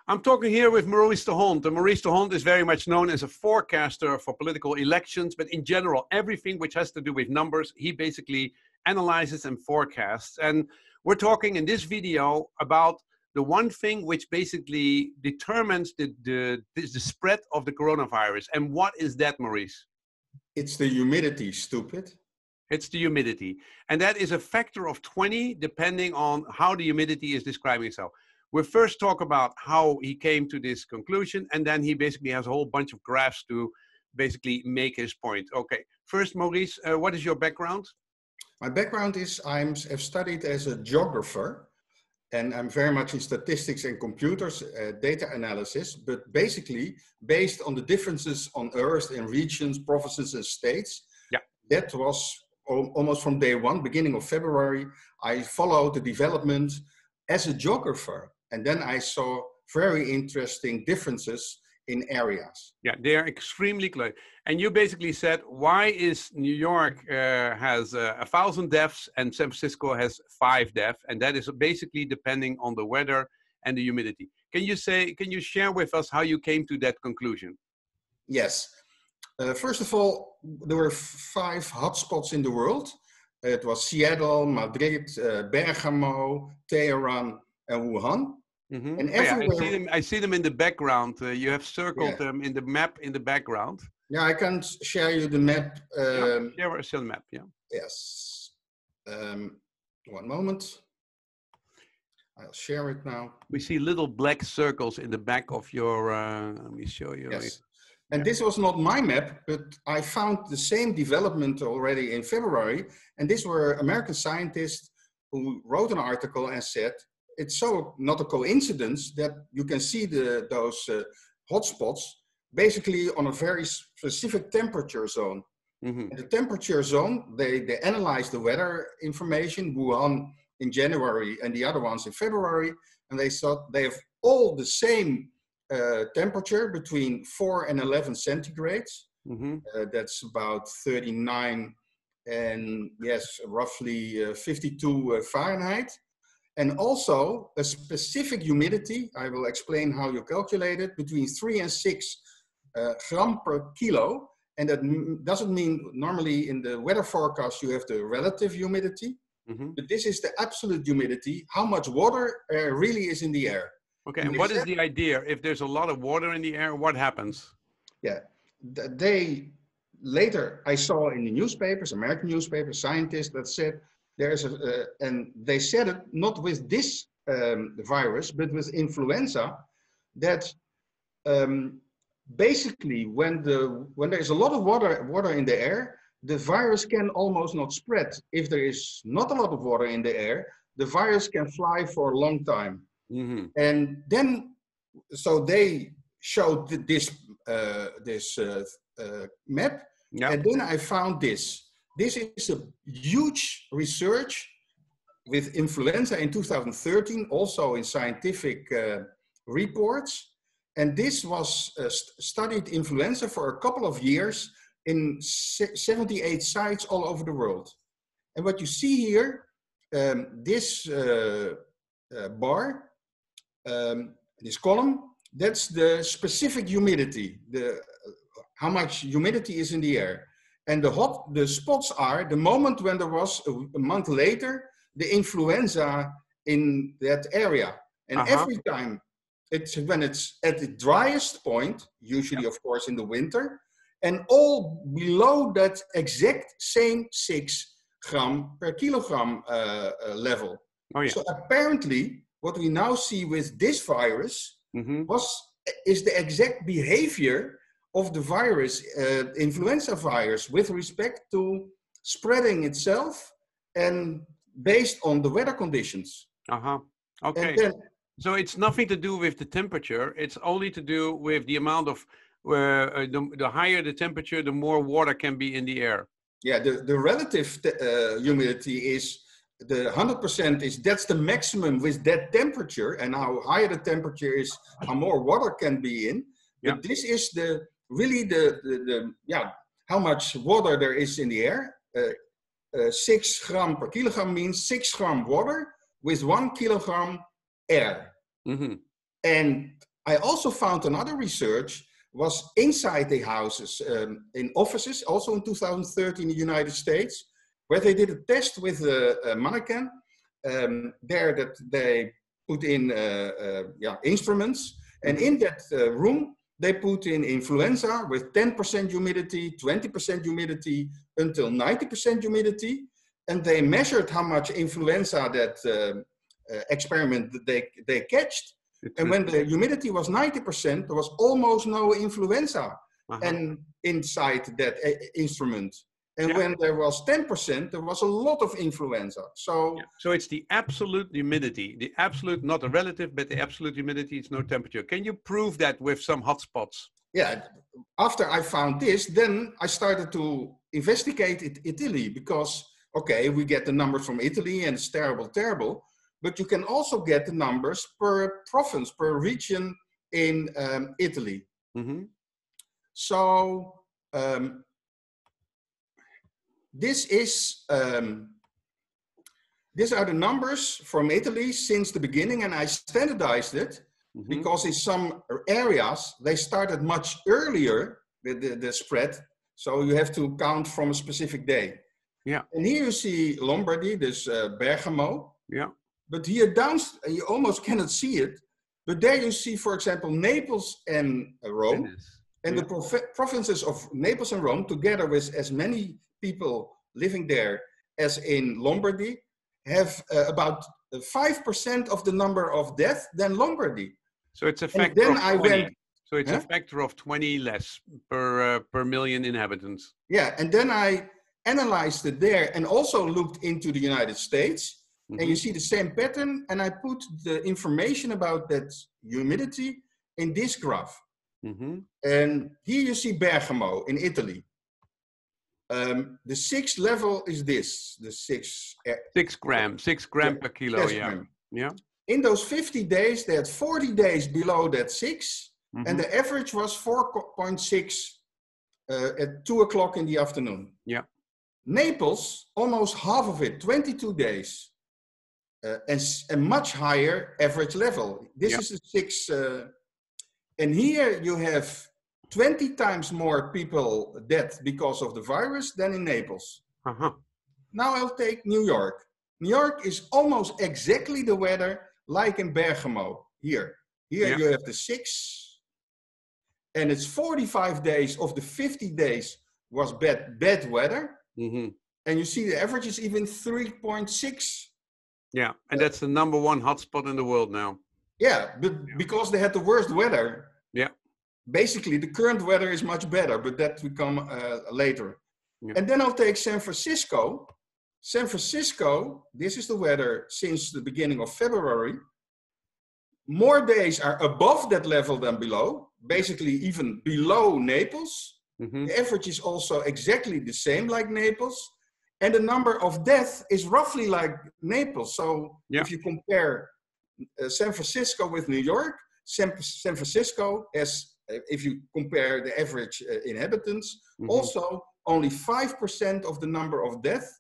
I'm talking here with Maurice de Hond. And Maurice de Hond is very much known as a forecaster for political elections, but in general, everything which has to do with numbers, he basically analyzes and forecasts. And we're talking in this video about the one thing which basically determines the spread of the coronavirus. And what is that, Maurice? It's the humidity, stupid. It's the humidity. And that is a factor of 20, depending on how the humidity is describing itself. We'll first talk about how he came to this conclusion, and then he basically has a whole bunch of graphs to basically make his point. Okay, first, Maurice, what is your background? My background is I've studied as a geographer, and I'm very much in statistics and computers, data analysis, but basically based on the differences on Earth in regions, provinces, and states. Yeah. That was almost from day one, beginning of February, I followed the development as a geographer. And then I saw very interesting differences in areas. Yeah, they are extremely close. And you basically said, why is New York has 1,000 deaths and San Francisco has 5 deaths? And that is basically depending on the weather and the humidity. Can you share with us how you came to that conclusion? Yes. First of all, there were 5 hotspots in the world. It was Seattle, Madrid, Bergamo, Tehran, and Wuhan. Mm-hmm. And everywhere, I see them in the background. You have circled them in the map in the background. Yeah, I can share you the map. Share the map, yeah. Yes. One moment. I'll share it now. We see little black circles in the back of your, let me show you. Yes. And this was not my map, but I found the same development already in February. And these were American scientists who wrote an article and said, it's so not a coincidence that you can see those hotspots basically on a very specific temperature zone. Mm-hmm. And the temperature zone, they analyzed the weather information, Wuhan in January and the other ones in February, and they thought they have all the same temperature between 4 and 11 centigrades. Mm-hmm. That's about 39 and yes, roughly 52 Fahrenheit. And also a specific humidity, I will explain how you calculate it, between 3 and 6 gram per kilo. And that doesn't mean normally in the weather forecast you have the relative humidity, mm-hmm. but this is the absolute humidity, how much water really is in the air. Okay, and what is the idea? If there's a lot of water in the air, what happens? Yeah, later I saw in the newspapers, American newspapers, scientists that said there's and they said it not with this virus, but with influenza, that basically when there's a lot of water in the air, the virus can almost not spread. If there is not a lot of water in the air, the virus can fly for a long time. Mm-hmm. And then, so they showed this map, yeah. And then I found this. This is a huge research with influenza in 2013, also in scientific reports. And this was studied influenza for a couple of years in 78 sites all over the world. And what you see here, this bar, this column, that's the specific humidity, how much humidity is in the air. And the spots are the moment when there was a month later, the influenza in that area. And every time, when it's at the driest point, usually of course in the winter, and all below that exact same 6 gram per kilogram level. Oh, yeah. So apparently, what we now see with this virus mm-hmm. is the exact behavior of the virus, influenza virus, with respect to spreading itself and based on the weather conditions. Okay. Then, so it's nothing to do with the temperature. It's only to do with the amount of, the higher the temperature, the more water can be in the air. Yeah, the relative humidity is, the 100% is, that's the maximum with that temperature, and how higher the temperature is, how more water can be in. But this is really how much water there is in the air. 6 gram per kilogram means 6 gram water with 1 kilogram air. Mm-hmm. And I also found another research was inside the houses, in offices, also in 2013 in the United States, where they did a test with a mannequin there that they put in instruments. And in that room, they put in influenza with 10% humidity, 20% humidity, until 90% humidity. And they measured how much influenza that experiment they catched. And when the humidity was 90%, there was almost no influenza and inside that instrument. And when there was 10%, there was a lot of influenza. So it's the absolute humidity, the absolute, not a relative, but the absolute humidity, it's no temperature. Can you prove that with some hotspots? Yeah, after I found this, then I started to investigate Italy because, okay, we get the numbers from Italy and it's terrible. But you can also get the numbers per province, per region in Italy. So these are the numbers from Italy since the beginning, and I standardized it because in some areas they started much earlier with the spread. So you have to count from a specific day. Yeah. And here you see Lombardy, this Bergamo. Yeah. But here down, you almost cannot see it. But there you see, for example, Naples and Rome. And the provinces of Naples and Rome, together with as many people living there as in Lombardy, have about 5% of the number of deaths than Lombardy. So it's a factor of 20. So it's a factor of 20 less per million inhabitants. Yeah, and then I analyzed it there and also looked into the United States. And you see the same pattern, and I put the information about that humidity in this graph. And here you see Bergamo in Italy. The sixth level is this, the 6 gram per kilo. Yeah. In those 50 days, they had 40 days below that 6, and the average was 4.6 at 2 o'clock in the afternoon. Yeah. Naples, almost half of it, 22 days. And a much higher average level. This is a 6. And here you have 20 times more people dead because of the virus than in Naples. Now I'll take New York. New York is almost exactly the weather like in Bergamo. Here you have the 6. And it's 45 days of the 50 days was bad weather. And you see the average is even 3.6. Yeah, and that's the number 1 hotspot in the world now. Yeah, but because they had the worst weather. Yeah. Basically, the current weather is much better, but that will come later. Yeah. And then I'll take San Francisco. San Francisco, this is the weather since the beginning of February. More days are above that level than below, basically even below Naples. The average is also exactly the same like Naples. And the number of deaths is roughly like Naples. So if you compare San Francisco with New York, San Francisco has, if you compare the average inhabitants, also only 5% of the number of deaths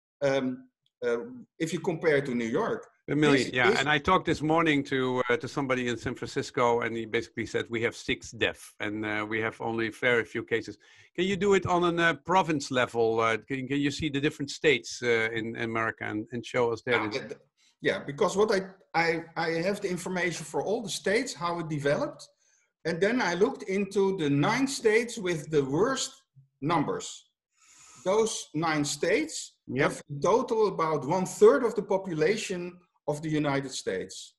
if you compare to New York. A million, and I talked this morning to somebody in San Francisco, and he basically said we have 6 deaths, and we have only very few cases. Can you do it on a province level? Can you see the different states in America and show us that? Yeah, because what I have the information for all the states, how it developed, and then I looked into the 9 states with the worst numbers. Those 9 states have in total about 1/3 of the population of the United States.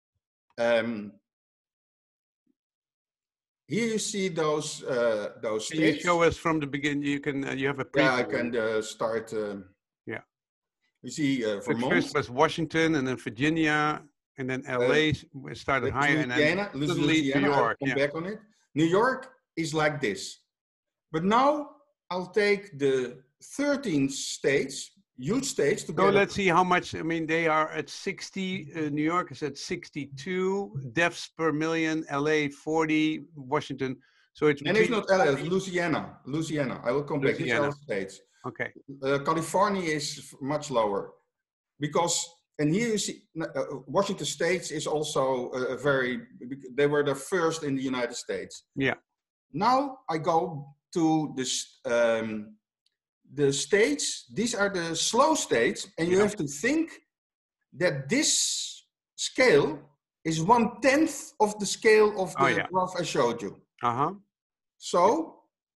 Here you see those states. Can you show us from the beginning? You have a preview. Yeah, I can start. You see, Vermont. First was Washington, and then Virginia, and then LA started higher, and then Louisiana, New York. I'll come back on it. New York is like this, but now I'll take the 13 states, huge states together. So let's see how much. I mean, they are at 60. New York is at 62 deaths per million. LA 40. Washington. So it's. And it's not LA. It's Louisiana. Louisiana. I will come back. These are states. Okay. California is much lower because And here you see, Washington State is also they were the first in the United States. Yeah. Now I go to this, the states, these are the slow states, and you have to think that this scale is 1/10 of the scale of the graph I showed you. Uh-huh. So,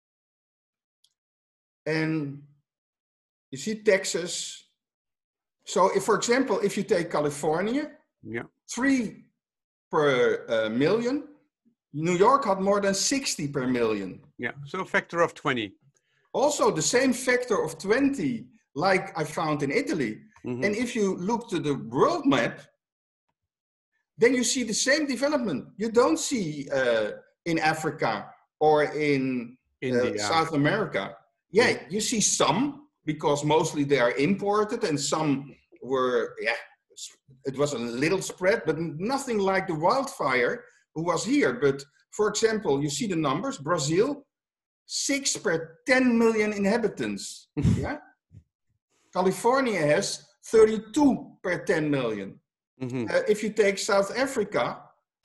and you see Texas. So if, for example, if you take California, 3 per million, New York had more than 60 per million. Yeah, so a factor of 20. Also the same factor of 20, like I found in Italy. Mm-hmm. And if you look to the world map, then you see the same development. You don't see in Africa or in South America. Yeah, you see some, because mostly they are imported, and some were, it was a little spread, but nothing like the wildfire who was here. But for example, you see the numbers, Brazil, 6 per 10 million inhabitants. Yeah. California has 32 per 10 million. Mm-hmm. If you take South Africa,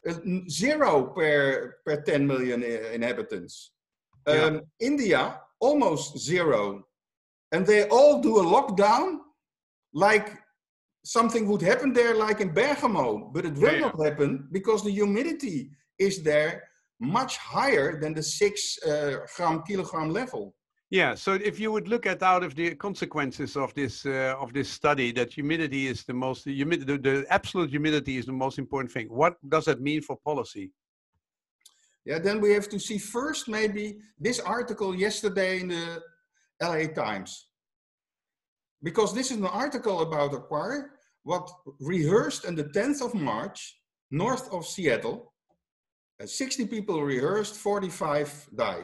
0 per 10 million inhabitants. India, almost 0. And they all do a lockdown like something would happen there, like in Bergamo. But it will not happen because the humidity is there much higher than the 6 kilogram level. Yeah, so if you would look at out of the consequences of this study, that humidity is the most, the absolute humidity is the most important thing. What does that mean for policy? Yeah, then we have to see first maybe this article yesterday in the LA Times. Because this is an article about a choir what rehearsed on the 10th of March, north of Seattle. 60 people rehearsed, 45 died.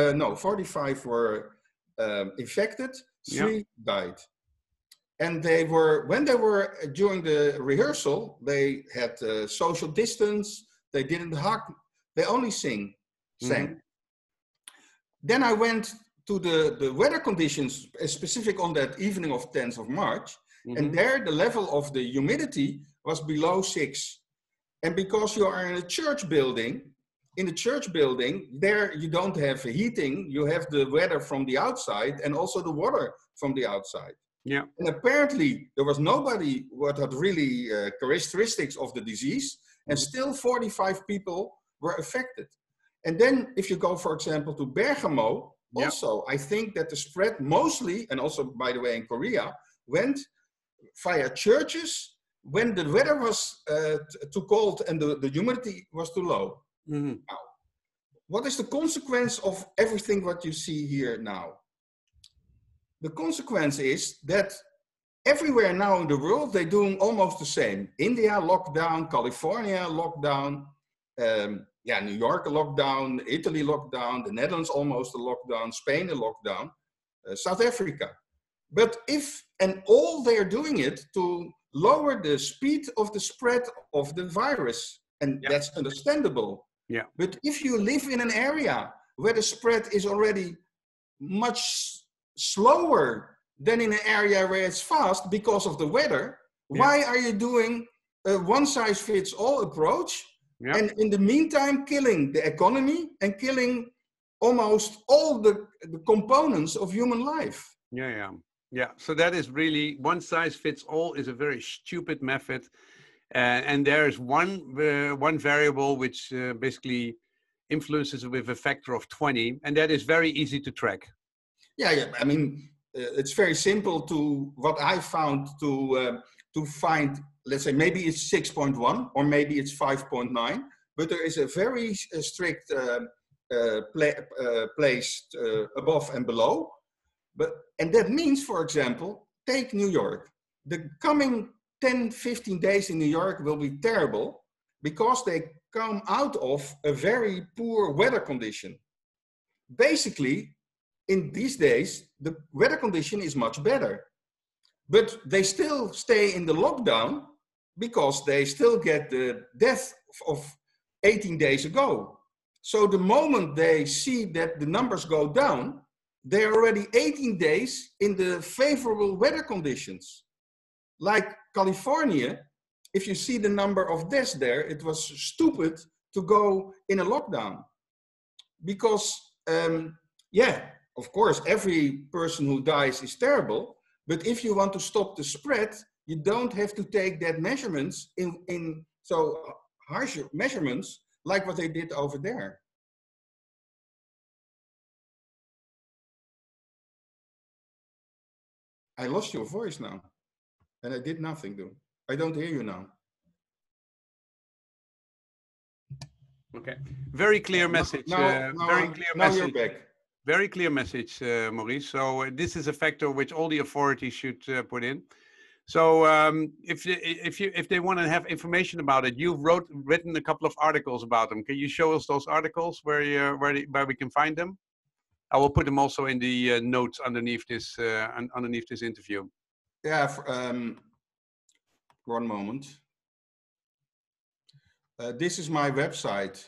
45 were infected, 3 died. And they were, when they were during the rehearsal, they had social distance, they didn't hug, they only sang. Mm-hmm. Then I went to the weather conditions specific on that evening of 10th of March, mm-hmm. and there the level of the humidity was below 6. And because you are in a church building, there you don't have heating, you have the weather from the outside and also the water from the outside. Yeah. And apparently there was nobody what had really characteristics of the disease, and still 45 people were affected. And then if you go, for example, to Bergamo, also, I think that the spread mostly, and also, by the way, in Korea, went via churches when the weather was too cold and the humidity was too low. Mm-hmm. Now, what is the consequence of everything what you see here now? The consequence is that everywhere now in the world, they're doing almost the same. India lockdown, California lockdown, New York a lockdown, Italy lockdown, the Netherlands almost a lockdown, Spain a lockdown, South Africa. But all they're doing it to lower the speed of the spread of the virus. And that's understandable. Yeah. But if you live in an area where the spread is already much slower than in an area where it's fast because of the weather, why are you doing a one-size-fits-all approach? Yeah. And in the meantime, killing the economy and killing almost all the components of human life. Yeah. So that is really one size fits all is a very stupid method, and there is one variable which basically influences with a factor of 20, and that is very easy to track. Yeah. I mean, it's very simple to what I found to find. Let's say maybe it's 6.1 or maybe it's 5.9, but there is a very strict place above and below. And that means, for example, take New York. The coming 10, 15 days in New York will be terrible because they come out of a very poor weather condition. Basically, in these days, the weather condition is much better, but they still stay in the lockdown because they still get the death of 18 days ago. So the moment they see that the numbers go down, they're already 18 days in the favorable weather conditions. like California, if you see the number of deaths there, it was stupid to go in a lockdown. Because, yeah, of course, every person who dies is terrible. But if you want to stop the spread, you don't have to take that measurements in so harsh measurements like what they did over there. I lost your voice now, and I did nothing, though. I don't hear you now. Okay, very clear message. Very clear message. You're back. Very clear message, Maurice. So this is a factor which all the authorities should put in. So if they want to have information about it, you've written a couple of articles about them. Can you show us those articles where we can find them? I will put them also in the notes underneath this interview. Yeah. One moment. This is my website.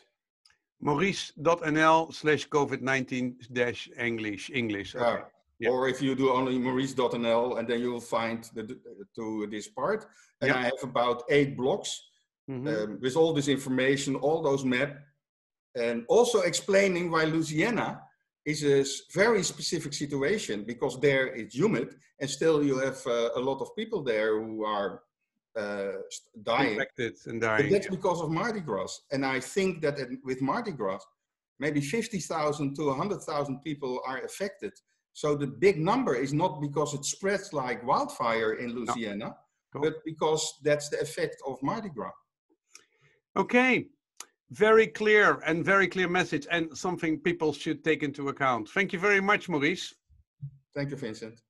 Maurice.nl/COVID-19-English. Okay. Yeah. Or if you do only Maurice.nl, and then you will find to this part. And I have about 8 blogs with all this information, all those maps, and also explaining why Louisiana is a very specific situation, because there it's humid and still you have a lot of people there who are dying. Infected and dying. But that's because of Mardi Gras. And I think that with Mardi Gras, maybe 50,000 to 100,000 people are affected. So the big number is not because it spreads like wildfire in Louisiana, but because that's the effect of Mardi Gras. Okay. Very clear message, and something people should take into account. Thank you very much, Maurice. Thank you, Vincent.